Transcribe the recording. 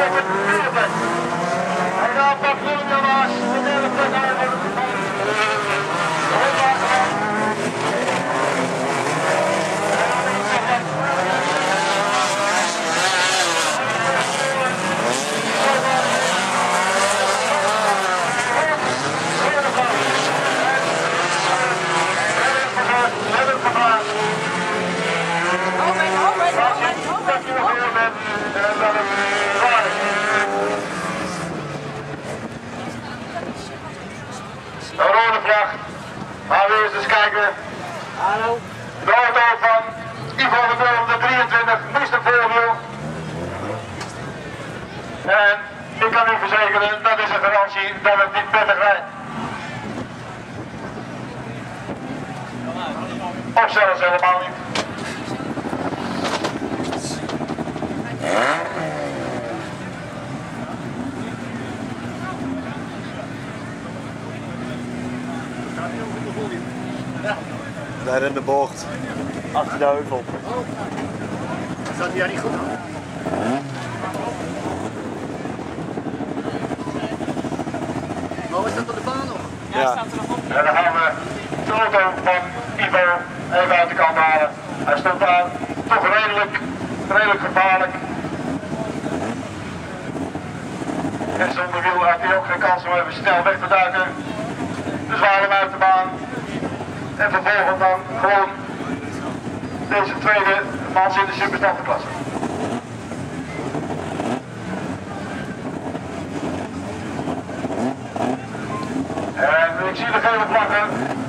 op de vierde plek. En dan pakt Willem Jamaas de derde plek over. De rode vlag. Maar we eens kijken. Hallo. De auto van Ivo de Boom, de 23, Mr. Voorwiel. En ik kan u verzekeren, dat is een garantie dat het niet prettig rijdt. Of zelfs helemaal niet. Daar in de bocht. Achter de heuvel. Staat hij niet goed aan? Oh, is dat op de baan nog? Ja. Staat er nog op. En dan gaan we de auto van Ivo even uit de kant halen. Hij stond daar toch redelijk gevaarlijk. En zonder wiel had hij ook geen kans om even snel weg te duiken. Dus we halen hem uit de baan. En vervolgens dan gewoon deze tweede manche in de Super Standaard klasse. En ik zie de gele vlaggen.